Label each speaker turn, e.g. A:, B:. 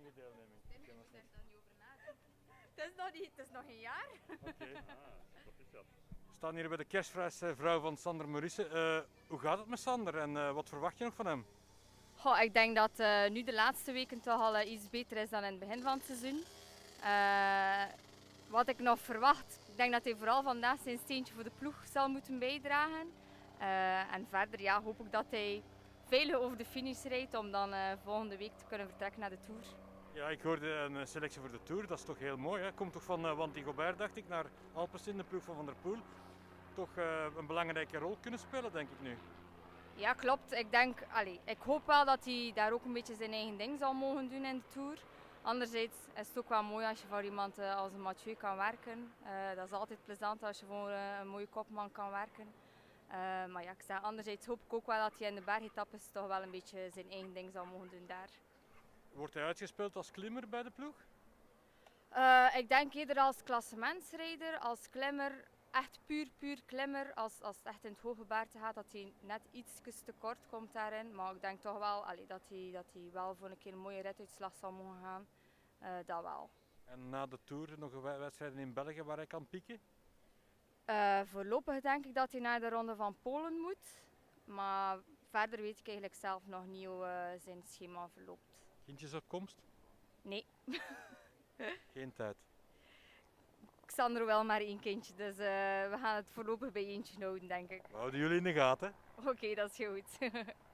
A: uw deelneming?
B: Ik moet daar niet over nadenken. Het is nog een jaar.
A: Oké. We staan hier bij de kerstvrouw van Sander Maurice. Hoe gaat het met Sander en wat verwacht je nog van hem?
B: Goh, ik denk dat nu de laatste weken toch al iets beter is dan in het begin van het seizoen. Wat ik nog verwacht, ik denk dat hij vooral vandaag zijn steentje voor de ploeg zal moeten bijdragen. En verder ja, hoop ik dat hij veilig over de finish rijdt om dan volgende week te kunnen vertrekken naar de Tour.
A: Ja, ik hoorde een selectie voor de Tour, dat is toch heel mooi. Hè? Komt toch van Wanty Gobert, dacht ik, naar Alpecin, de ploeg van Van der Poel. Toch een belangrijke rol kunnen spelen, denk ik nu.
B: Ja, klopt. Ik hoop wel dat hij daar ook een beetje zijn eigen ding zal mogen doen in de Tour. Anderzijds is het ook wel mooi als je voor iemand als een Mathieu kan werken. Dat is altijd plezant als je voor een mooie kopman kan werken. Maar ja, anderzijds hoop ik ook wel dat hij in de bergetappes toch wel een beetje zijn eigen ding zal mogen doen daar.
A: Wordt hij uitgespeeld als klimmer bij de ploeg?
B: Ik denk eerder als klassementsrijder, als klimmer, echt puur klimmer. Als het echt in het hooggebergte gaat, dat hij net iets te kort komt daarin. Maar ik denk toch wel dat hij wel voor een keer een mooie rituitslag zal mogen gaan. Dat wel.
A: En na de Tour nog wedstrijden in België waar hij kan pieken?
B: Voorlopig denk ik dat hij naar de Ronde van Polen moet. Maar verder weet ik eigenlijk zelf nog niet hoe zijn schema verloopt.
A: Kindjes op komst?
B: Nee.
A: Geen tijd.
B: Xander wel maar één kindje, dus we gaan het voorlopig bij eentje houden, denk ik.
A: We houden jullie in de gaten.
B: Oké, dat is goed.